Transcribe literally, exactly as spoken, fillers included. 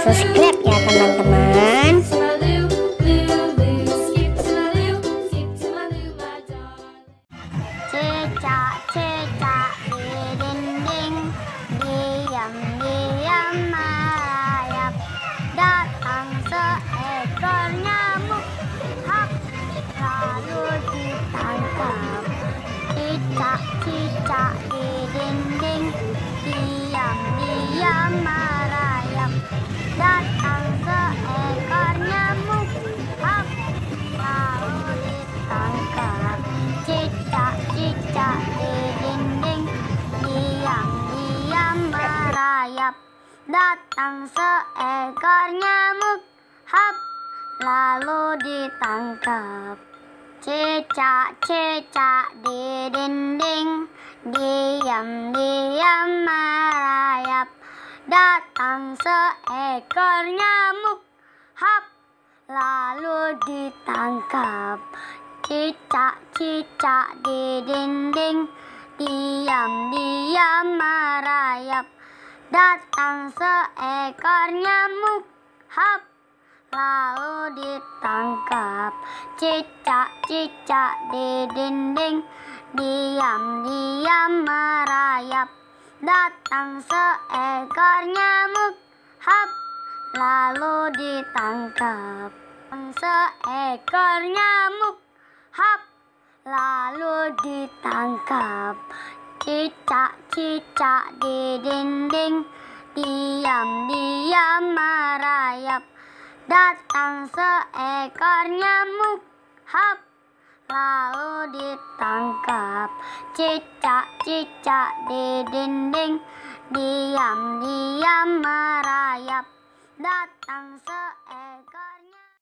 subscribe ya teman-teman. Cicak-cicak di dinding, diam-diam merayap. Datang seekor nyamuk, hap, lalu ditangkap. Cicak-cicak di dinding, diam-diam merayap. Datang seekor nyamuk, hap, lalu ditangkap. Cicak-cicak di dinding, diam-diam merayap. Datang seekor nyamuk, hap, lalu ditangkap. Cicak-cicak di dinding, diam-diam merayap. Datang seekor nyamuk, hap, lalu ditangkap. Cicak-cicak di dinding, diam-diam merayap. Datang seekor nyamuk, hap, lalu ditangkap. Cicak-cicak di dinding, diam-diam merayap. Datang seekor nyamuk, hap, lalu ditangkap. Seekor nyamuk, hap, lalu ditangkap. Cicak-cicak di dinding, diam-diam merayap. Datang seekor nyamuk, hap, lalu ditangkap. Cicak-cicak di dinding, diam-diam merayap. Datang seekor